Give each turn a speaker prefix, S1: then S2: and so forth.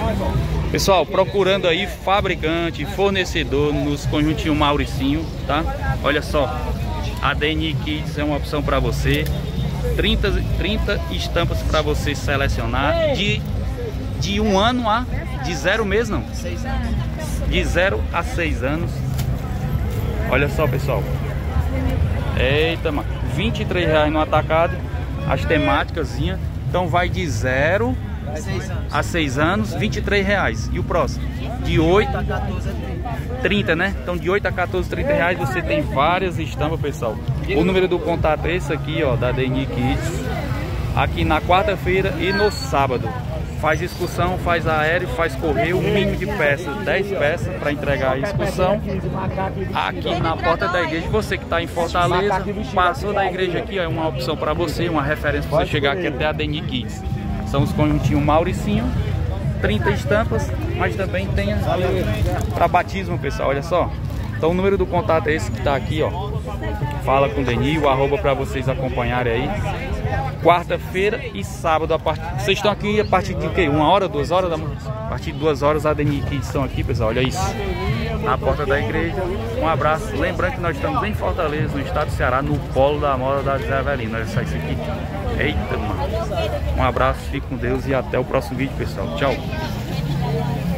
S1: Pessoal, procurando aí fabricante, fornecedor nos conjuntinhos Mauricinho, tá? Olha só, a DNI Kids é uma opção para você. 30 estampas para você selecionar de 1 ano a de 0 mês, não?
S2: 6 anos.
S1: De 0 a 6 anos. Olha só, pessoal. Eita, mano. R$23 no atacado. As temáticas. Então vai de 0 a 6 anos, R$23. E o próximo? De 8 a 14 a 30, né? Então de 8 a 14, R$30 você tem várias estampas, pessoal. O número do contato é esse aqui, ó, da DNI Kids. Aqui na quarta-feira e no sábado. Faz excursão, faz aéreo, faz correio, mínimo de peças, 10 peças para entregar a excursão. Aqui na porta da igreja, você que está em Fortaleza, passou da igreja aqui, ó, é uma opção para você, uma referência para você chegar aqui até a DNI Kids. São os conjuntinhos Mauricinho, 30 estampas, mas também tem para batismo, pessoal, olha só. Então o número do contato é esse que está aqui, ó. Fala com o Deni, o arroba para vocês acompanharem aí. Quarta-feira e sábado, vocês estão aqui a partir de quê? 1 hora, 2 horas da manhã? A partir de 2 horas a DNI Kids estão aqui, pessoal, olha isso. Na porta da igreja. Um abraço. Lembrando que nós estamos em Fortaleza, no estado do Ceará, no polo da moda da Zé Avelino. Olha só isso aqui. Eita, mano. Um abraço, fique com Deus e até o próximo vídeo, pessoal. Tchau.